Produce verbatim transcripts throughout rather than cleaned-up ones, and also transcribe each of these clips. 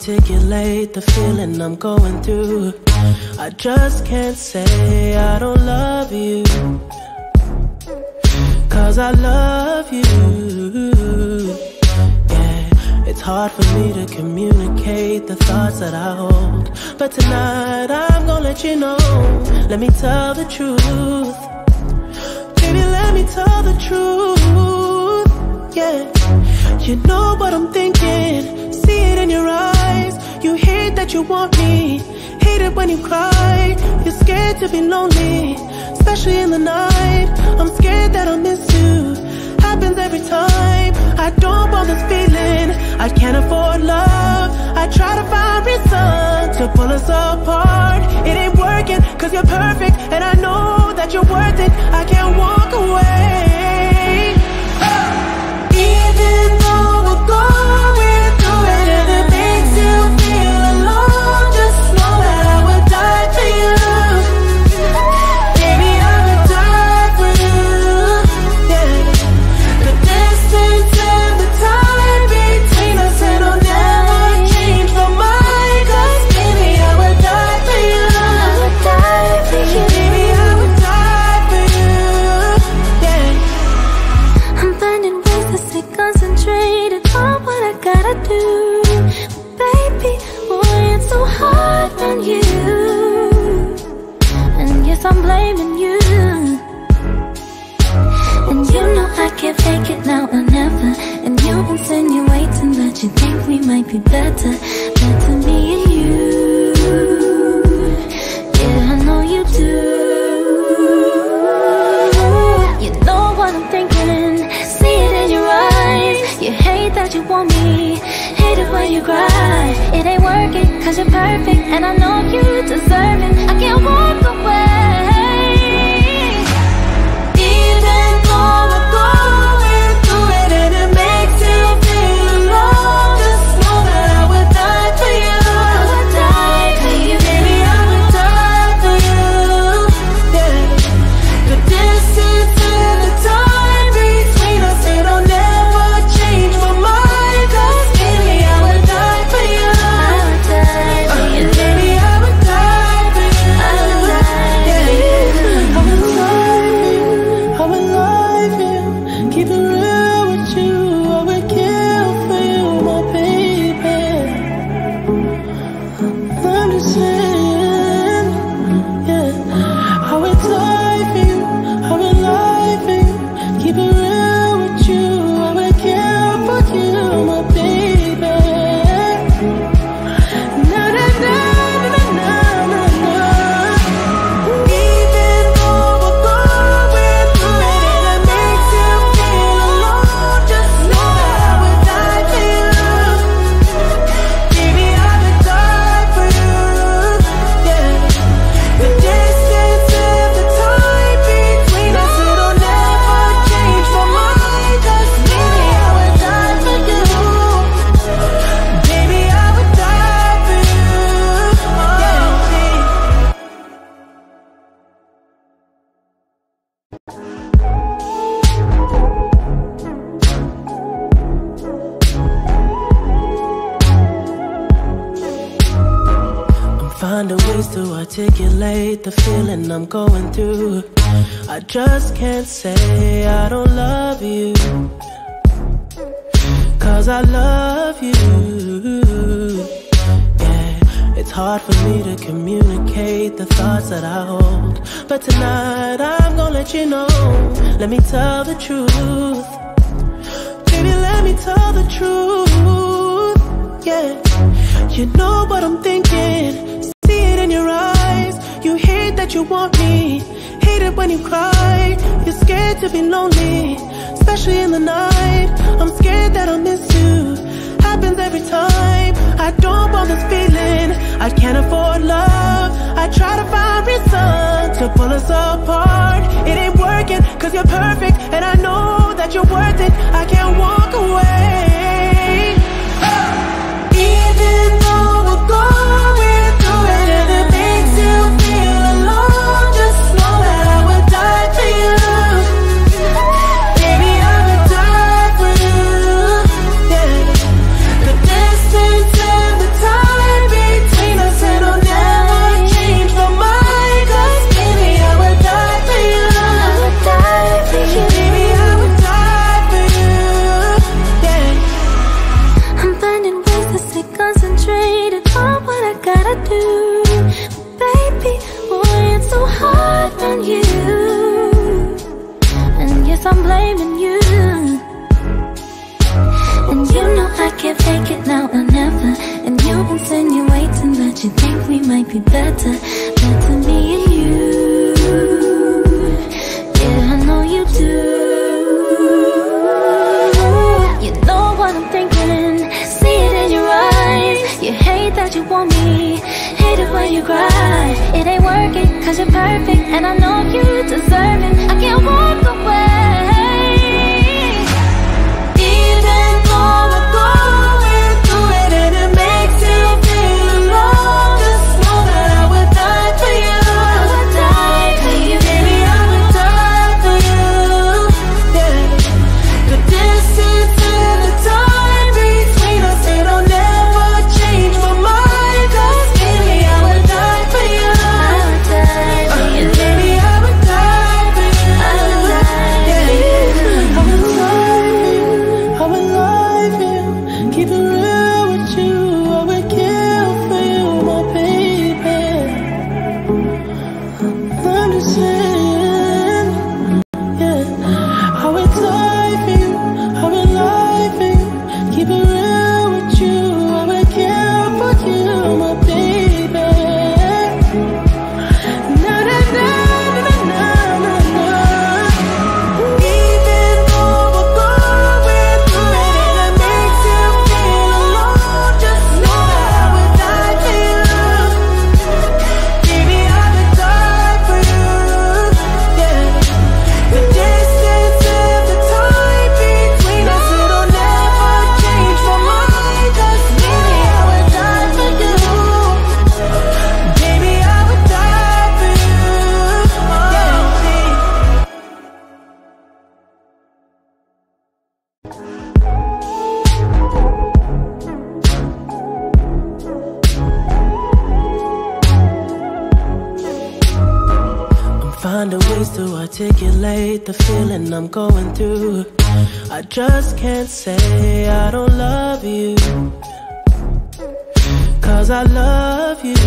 articulate the feeling I'm going through. I just can't say I don't love you, 'cause I love you. Yeah, it's hard for me to communicate the thoughts that I hold, but tonight I'm gonna let you know. Let me tell the truth. Baby, let me tell the truth. Yeah, you know what I'm thinking. See it in your eyes. You hate that you want me, hate it when you cry. You're scared to be lonely, especially in the night. I'm scared that I'll miss you. Happens every time. I don't want this feeling. I can't afford love. I try to find reason to pull us apart. It ain't working, 'cause you're perfect, and I know that you're worth it. I can't walk away. Even though we're going through it and it makes you feel alone, just know that I would die for you. Baby, I would die for you. Yeah. The distance and the time between us, it'll never change my mind. 'Cause baby, I would die for you. I would die for you. Baby, I would die for you. Yeah. I'm finding ways to stay concentrated on what I gotta do. Baby, boy, it's so hard on you. And yes, I'm blaming you. And you know I can't fake it now or never. And you insinuating that you think we might be better, better me and you. Yeah, I know you do. You know what I'm thinking. See it in your eyes. You hate that you want me, hate it when you cry. It ain't working, 'cause you're perfect, and I know you deserve it. I can't walk away. Even though we're going through it and it makes you feel alone, just know that I would die for you. I would die for you. Baby, I would die for you. Yeah. The distance and the time between us, it'll never change my mind. 'Cause baby, I would die for you. I would die for you. Baby, I would die for you. I would die for you. I would lie for you. I would lie for you. Keep it real with you. I would kill for you, my baby. I'm just saying, yeah. I would die for you. I would lie for you. Keep it real with you. I would kill for you, my baby. Na na na na na na na. Even though we're going through it and it makes you feel alone, just know that I would die for you. Baby, I would die for you. Yeah. The distance and the time between us, it'll never change my mind. 'Cause baby, I would die for you. Baby, I would die for you. Yeah. I'm finding ways to articulate the feeling I'm going through. I just can't say I don't love you, 'cause I love you. Yeah, it's hard for me to communicate the thoughts that I hold, but tonight I'm gonna let you know. Let me tell the truth. Baby, let me tell the truth. Yeah, you know what I'm thinking. See it in your eyes. You hate that you want me, hate it when you cry. You're scared to be lonely, especially in the night. I'm scared that I'll miss you. Happens every time. I don't want this feeling. I can't afford love. I try to find reason to pull us apart. It ain't working, 'cause you're perfect, and I know that you're worth it. I can't walk away. Even though we're going through it and it makes you feel alone, just know that I would die for you. Baby, I would die for you. Yeah. The distance and the time you. And yes, I'm blaming you. And you know I can't fake it now or never. And you insinuating that you think we might be better, better me and you. Yeah, I know you do. You know what I'm thinking, see it in your eyes. You hate that you want me, hate it when you cry. It ain't working cause you're perfect, and I know you deserve it. I can't walk away. Even though we're going through it and it makes you feel alone, just know that I would die for you. I would die for you. Baby, I would die for you. Yeah. The distance and the time between us, it'll never change my mind. Cause baby, I would die for you. I would die for you. Baby, I would die for you. I would die for you. I would lie for you. I would lie for you. Keep it real with you. I would kill for you, my baby. I'm just saying, yeah. I would die for you. I would lie for you. Keep it real with you. I would kill for you, my baby. Na na na na na na na. Even though we're going through it and it makes you feel alone, just know that I would die for you. Baby, I would die for you. Yeah. The distance and the time between us, it'll never change my mind. Cause baby, I would die for you. Baby, I would die for you. I'm finding ways to articulate the feeling I'm going through. I just can't say I don't love you, cause I love you.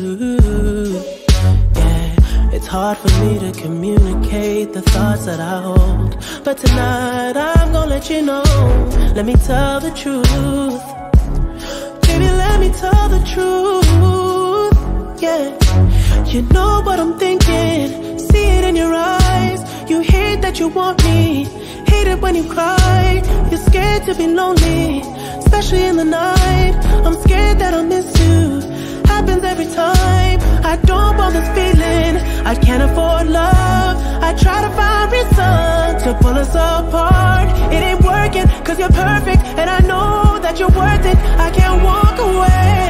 Yeah, it's hard for me to communicate the thoughts that I hold, but tonight I'm gonna let you know. Let me tell the truth. Baby, let me tell the truth. Yeah, you know what I'm thinking, see it in your eyes. You hate that you want me, hate it when you cry. You're scared to be lonely, especially in the night. I'm scared that I'll miss you, happens every time. I don't want this feeling, I can't afford love. I try to find reason to pull us apart. It ain't working cause you're perfect, and I know that you're worth it. I can't walk away.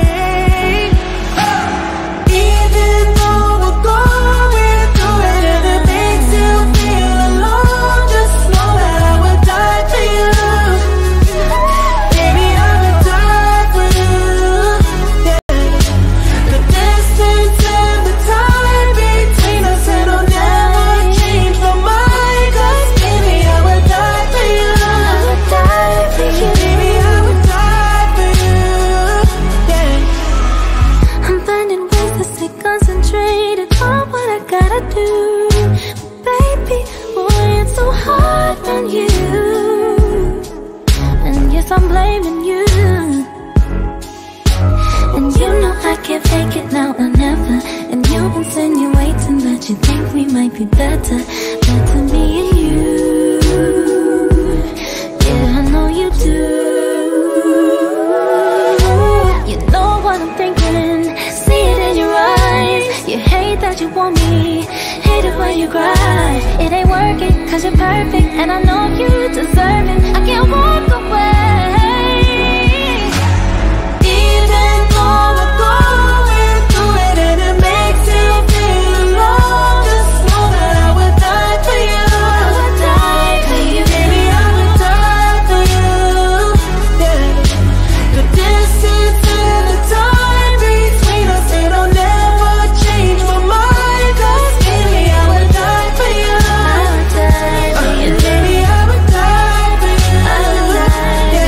Even though we're going through it and it makes you feel alone, just know that I would die for you. Baby, I would die for you. Yeah. The distance and the time between us, it'll never change my mind. Cause baby, I would die for you. I would die for you. Baby, I would die for you. Yeah. I'm finding ways to stay concentrated on what I gotta do. Baby, boy, it's so hard on you. And yes, I'm blaming you. And you know I can't fake it now or never. And you insinuating that you think we might be better, better me and you. Yeah, I know you do. You know what I'm thinking, see it in your eyes. You hate that you want me, hate it when you cry. It ain't working cause you're perfect, and I know you deserve it. I can't walk away. Even though we're going through it and it makes you feel alone, just know that I would die for you. I would die for you. Baby, I would die for you. Yeah. The distance and the time between us, it'll never change my mind. Cause baby, I would die for you. I would die for you. Baby, I would die for you. I would die.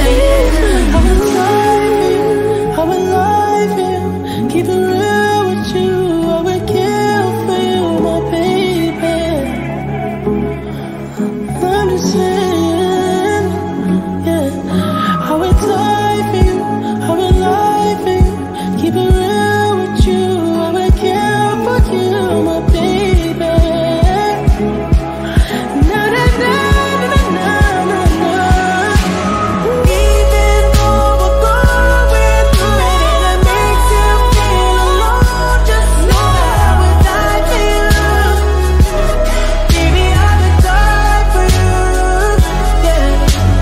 my baby. Na na na na na na na. Even though we're going through it and it makes you feel alone, just know that I would die for you. Baby, I would die for you. Yeah.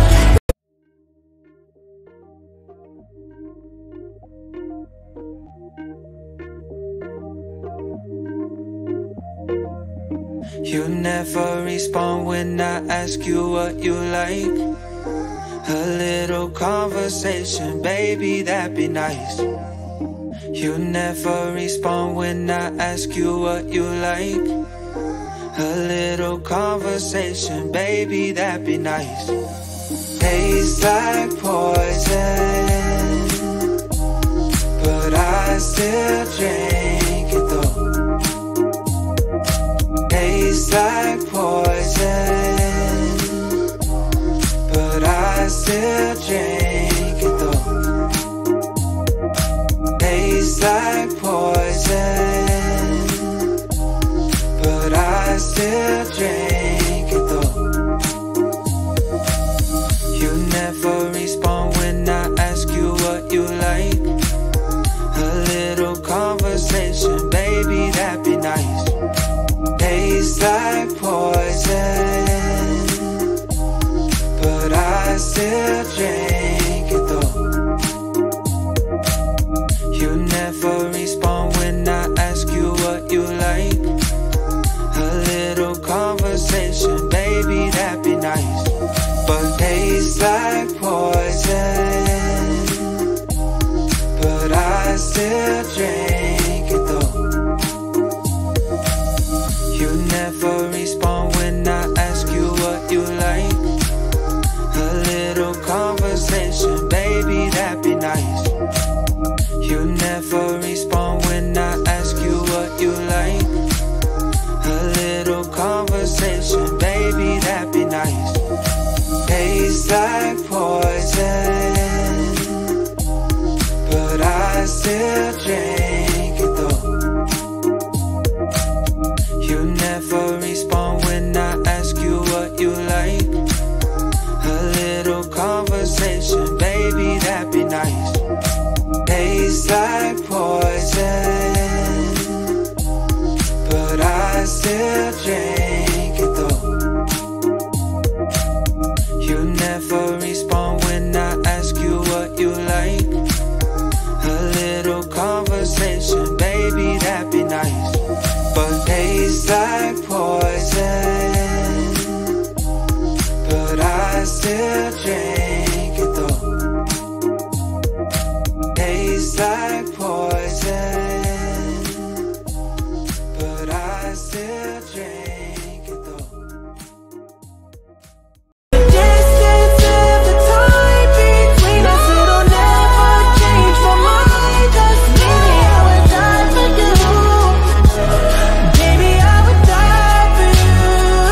You never respond when I ask you what you like. A little conversation, baby, that'd be nice. You never respond when I ask you what you like. A little conversation, baby, that'd be nice. Tastes like poison, but I still drink it though. Tastes like poison, but I still drink it though. Tastes like poison, but I still drink it though. You never respond when I ask you what you like. A little conversation, baby, that'd be nice. Tastes like poison, but I still drink it though. You never respond when I ask you what you like. A little conversation, baby, that'd be nice. But tastes like poison, but I still drink it though. You never respond when I ask you what you like. A little conversation, baby, that'd be nice. You never respond when I ask you what you like. A little conversation, baby, that'd be nice. Tastes like poison, but I still drink it though. You never respond when I ask you what you like. A little conversation, baby, that'd be nice. Tastes like poison, but I still drink it though. You never respond when I ask you what you like. A little conversation, baby, that'd be nice. But tastes like poison, but I still drink it though. Tastes like poison, but I still drink it though. The distance of the time between us, it'll never change my mind. Just baby, I would die for you. Baby, I would die for you.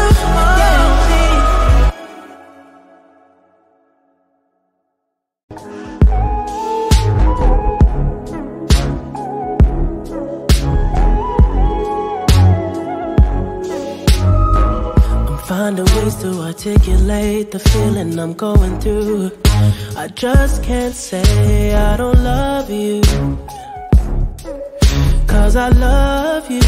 I'm finding ways to articulate the feeling I'm going through. I just can't say I don't love you, 'cause I love you.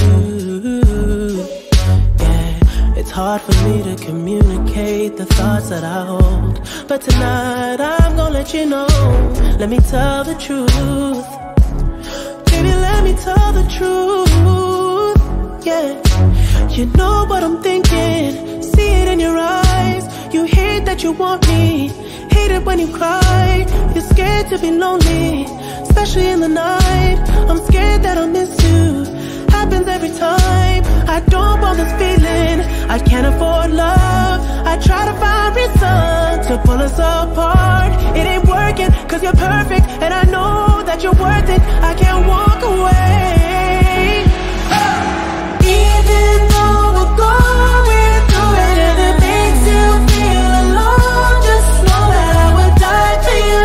Yeah, it's hard for me to communicate the thoughts that I hold, but tonight I'm gonna let you know. Let me tell the truth. Baby, let me tell the truth. Yeah, you know what I'm thinking. See it in your eyes. You hate that you want me, hate it when you cry. You're scared to be lonely, especially in the night. I'm scared that I'll miss you. Happens every time. I don't want this feeling. I can't afford love. I try to find reason to pull us apart. It ain't working, 'cause you're perfect, and I know that you're worth it. I can't walk away. Even though we're going through it and it makes you feel alone, just know that I would die for you.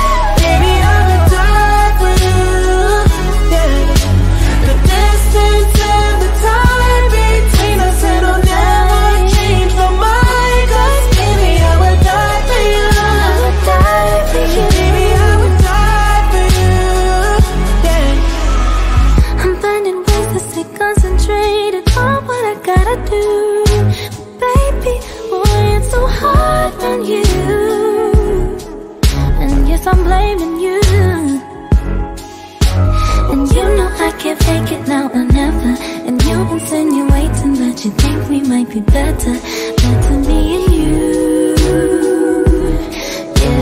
Baby, I would die for you. Yeah. The distance you think we might be better, better me and you. Yeah.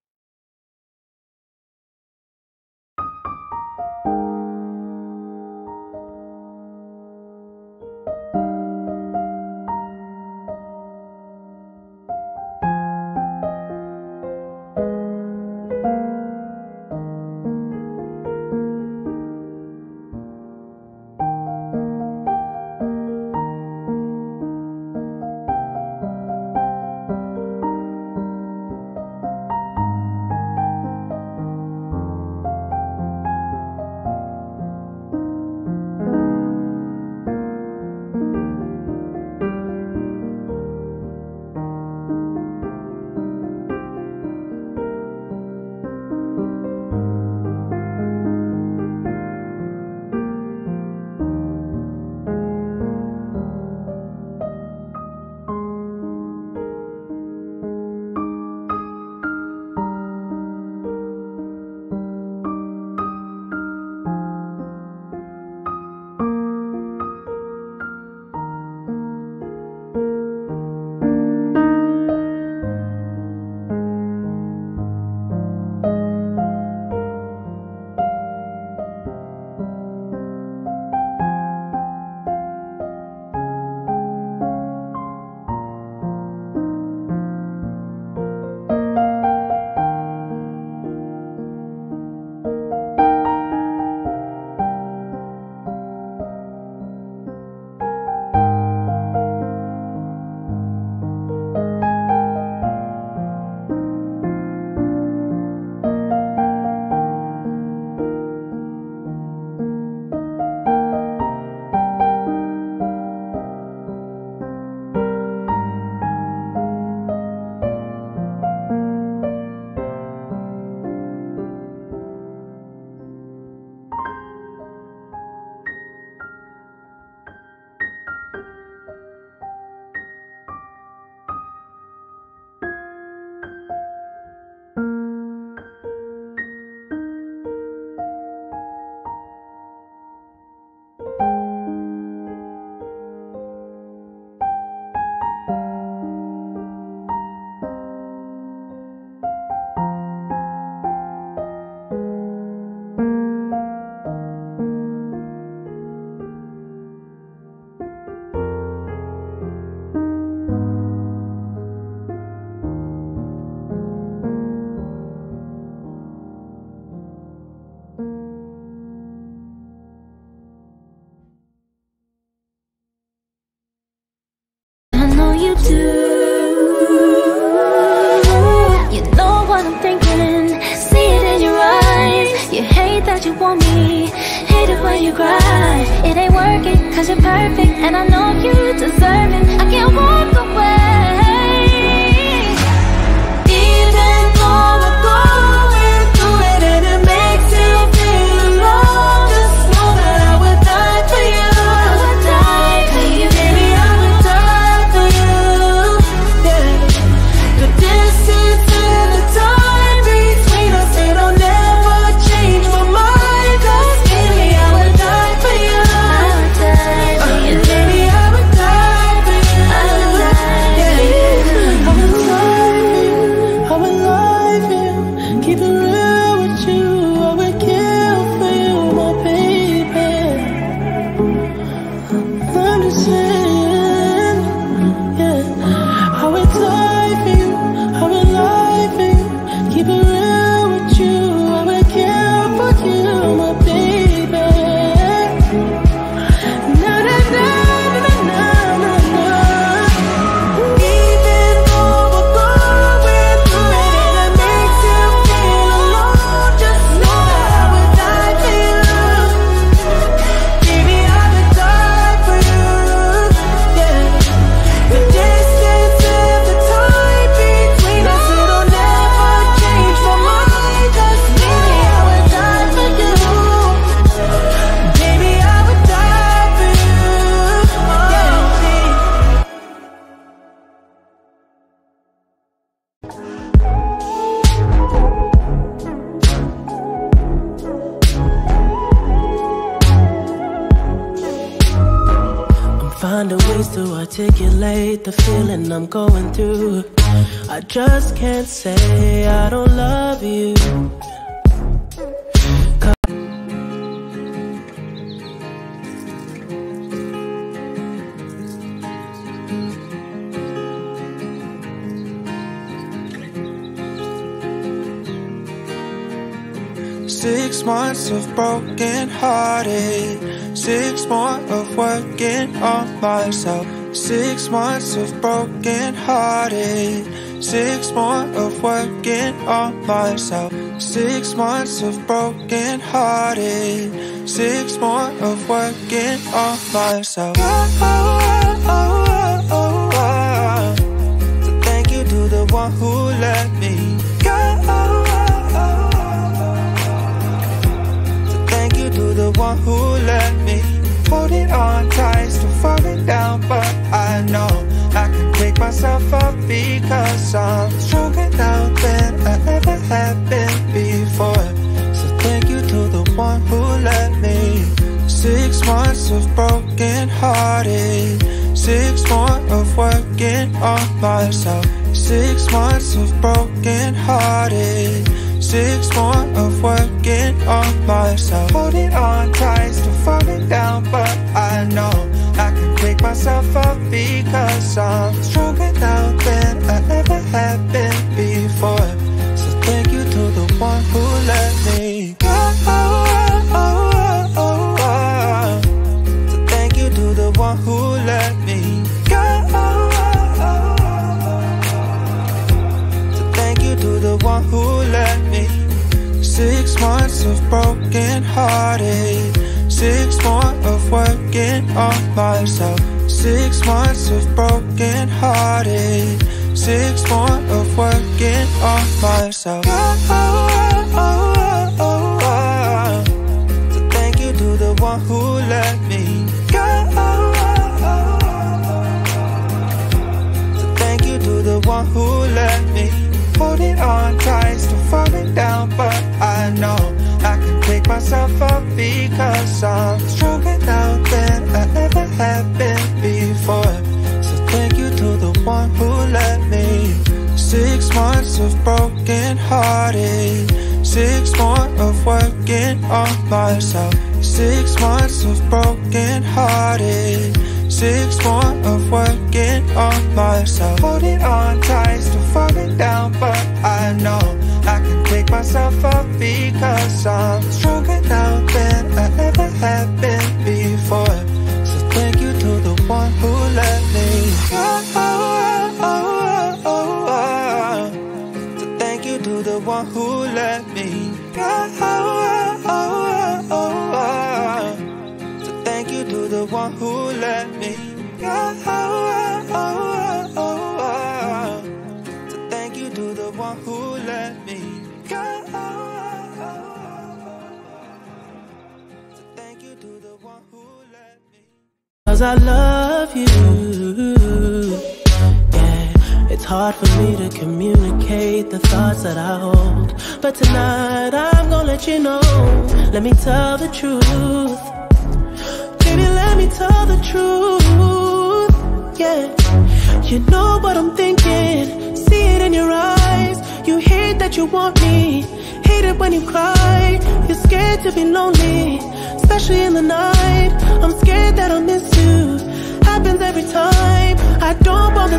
Do you know what I'm thinking? See it in your eyes. You hate that you want me, hate it when you cry. It ain't working cause you're perfect, and I know you deserve it. I can't walk away, even though we're going through it and it makes you feel alone. Just know that I would die for you. I would die for you, baby. I would die for you. The distance and the time between us, it'll never change my mind. Cause baby, I would die for you. I would die for you. Baby, I would die for you. I would die. Yeah. finding ways to articulate the feeling I'm going through. I just can't say I don't love you. Six months of broken hearted, six more of working on myself. Six months of broken hearted, six more of working on myself. Six months of broken hearted, six more of working on myself. Oh, oh, oh, oh, oh. So thank you to the one who let me go. To the one who let me hold it on tight, still falling down, but I know I can pick myself up because I'm stronger now than I ever have been before. So thank you to the one who let me. Six months of broken hearted, six more of working on myself. Six months of broken hearted, six more of working on myself. Holding on tight, still falling down, but I know I can pick myself up because I'm stronger now than I ever have been before. So thank you to the one who let me go. So thank you to the one who let me go. So thank you to the one who let me. Six months of broken hearted, six more of working on myself. Six months of broken hearted, six more of working on myself. Oh, oh, oh, oh, oh. So thank you to the one who let me go. So thank you to the one who let me. Holding on tight, still falling down, but I know I can pick myself up because I'm stronger now than I ever have been before. So thank you to the one who let me. Six months of broken hearted, six more of working on myself. Six months of broken hearted, six more of working on myself. Holding on tight, still falling down, but I know I can pick myself up because I'm stronger now than I ever have been before. So thank you to the one who let me go. So thank you to the one who let me go. So thank you to the one who let me go. So thank you to the one who let me go. So thank you to the one who let me. 'Cause I love you. Yeah, it's hard for me to communicate the thoughts that I hold, but tonight I'm gonna let you know. Let me tell the truth. Baby, let me tell the truth. Yeah, you know what I'm thinking. See it in your eyes. You hate that you want me, hate it when you cry. You're scared to be lonely, especially in the night. I'm scared that I'll miss you. Happens every time. I don't want